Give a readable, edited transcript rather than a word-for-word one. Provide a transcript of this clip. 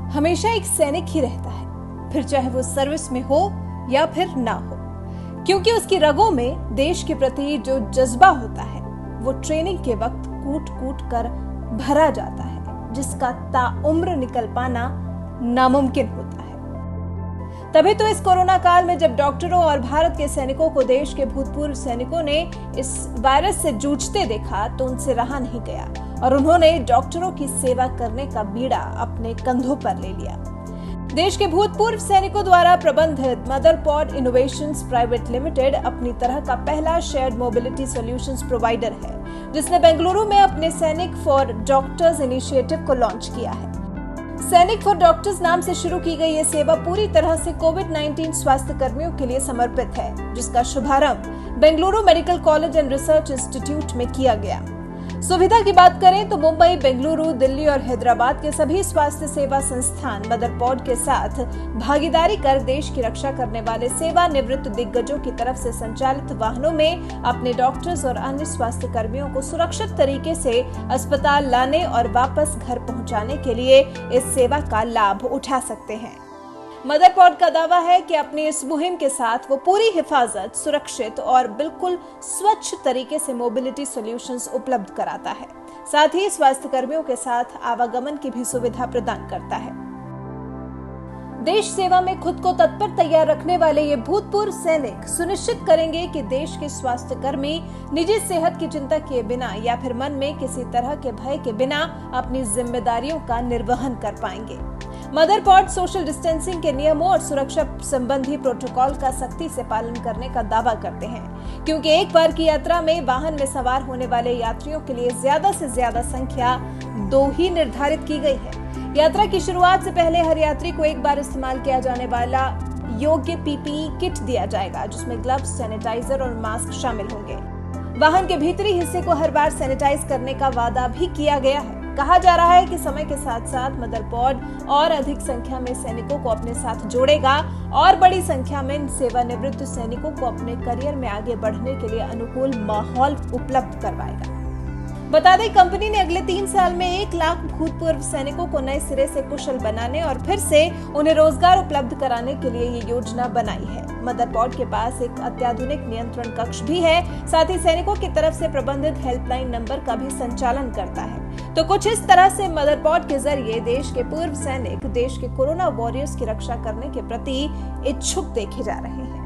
हमेशा एक सैनिक ही रहता है, फिर चाहे वो सर्विस में हो या फिर ना हो, क्योंकि उसकी रगों में देश के प्रति जो जज्बा होता है वो ट्रेनिंग के वक्त कूट कूट कर भरा जाता है, जिसका ताउम्र निकल पाना नामुमकिन होता है। तभी तो इस कोरोना काल में जब डॉक्टरों और भारत के सैनिकों को देश के भूतपूर्व सैनिकों ने इस वायरस से जूझते देखा तो उनसे रहा नहीं गया और उन्होंने डॉक्टरों की सेवा करने का बीड़ा अपने कंधों पर ले लिया। देश के भूतपूर्व सैनिकों द्वारा प्रबंधित मदरपॉड इनोवेशंस प्राइवेट लिमिटेड अपनी तरह का पहला शेयर्ड मोबिलिटी सॉल्यूशंस प्रोवाइडर है, जिसने बेंगलुरु में अपने सैनिक फॉर डॉक्टर्स इनिशिएटिव को लॉन्च किया है। सैनिक फॉर डॉक्टर्स नाम से शुरू की गई ये सेवा पूरी तरह से कोविड-19 स्वास्थ्य कर्मियों के लिए समर्पित है, जिसका शुभारंभ Bengaluru medical college and research institute में किया गया। सुविधा की बात करें तो मुंबई, बेंगलुरु, दिल्ली और हैदराबाद के सभी स्वास्थ्य सेवा संस्थान मदरपॉड के साथ भागीदारी कर देश की रक्षा करने वाले सेवानिवृत्त दिग्गजों की तरफ से संचालित वाहनों में अपने डॉक्टर्स और अन्य स्वास्थ्य कर्मियों को सुरक्षित तरीके से अस्पताल लाने और वापस घर पहुंचाने के लिए इस सेवा का लाभ उठा सकते हैं। मदरपॉड का दावा है कि अपनी इस मुहिम के साथ वो पूरी हिफाजत, सुरक्षित और बिल्कुल स्वच्छ तरीके से मोबिलिटी सॉल्यूशंस उपलब्ध कराता है। साथ ही स्वास्थ्य कर्मियों के साथ आवागमन की भी सुविधा प्रदान करता है। देश सेवा में खुद को तत्पर तैयार रखने वाले ये भूतपूर्व सैनिक सुनिश्चित करेंगे कि देश के स्वास्थ्य कर्मी निजी सेहत की चिंता किए बिना या फिर मन में किसी तरह के भय के बिना अपनी जिम्मेदारियों का निर्वहन कर पाएंगे। मदरपॉड सोशल डिस्टेंसिंग के नियमों और सुरक्षा संबंधी प्रोटोकॉल का सख्ती से पालन करने का दावा करते हैं, क्योंकि एक बार की यात्रा में वाहन में सवार होने वाले यात्रियों के लिए ज्यादा से ज्यादा संख्या 2 ही निर्धारित की गई है। यात्रा की शुरुआत से पहले हर यात्री को एक बार इस्तेमाल किया जाने वाला योग्य पीपीई किट दिया जाएगा, जिसमें ग्लव्स, सैनिटाइजर और मास्क शामिल होंगे। वाहन के भीतरी हिस्से को हर बार सैनिटाइज करने का वादा भी किया गया है। कहा जा रहा है कि समय के साथ साथ मदरपॉड और अधिक संख्या में सैनिकों को अपने साथ जोड़ेगा और बड़ी संख्या में सेवानिवृत्त सैनिकों को अपने करियर में आगे बढ़ने के लिए अनुकूल माहौल उपलब्ध करवाएगा। बता दें, कंपनी ने अगले 3 साल में 1 लाख भूतपूर्व सैनिकों को नए सिरे से कुशल बनाने और फिर से उन्हें रोजगार उपलब्ध कराने के लिए ये योजना बनाई है। मदरपॉड के पास एक अत्याधुनिक नियंत्रण कक्ष भी है, साथ ही सैनिकों की तरफ से प्रबंधित हेल्पलाइन नंबर का भी संचालन करता है। तो कुछ इस तरह से मदरपॉड के जरिए देश के पूर्व सैनिक देश के कोरोना वॉरियर्स की रक्षा करने के प्रति इच्छुक देखे जा रहे हैं।